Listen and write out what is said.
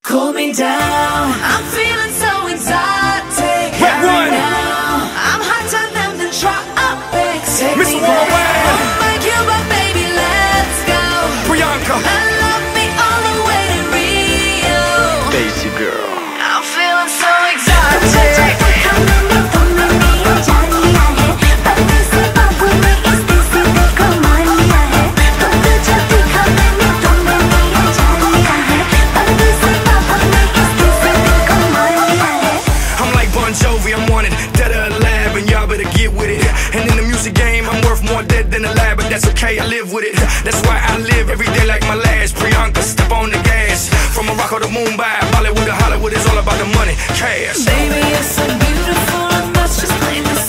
cool me down. I'm feeling so exotic right now. I'm hotter than the tropics. Take me there. Won't make you, but baby, let's go. Priyanka, and love me all the way to Rio. Daisy girl, I'm feeling so exotic. that's okay, I live with it. That's why I live every day like my last. Priyanka, step on the gas. From Morocco to Mumbai, Bollywood to Hollywood, it's all about the money, cash. Baby, you're so beautiful, and that's just plain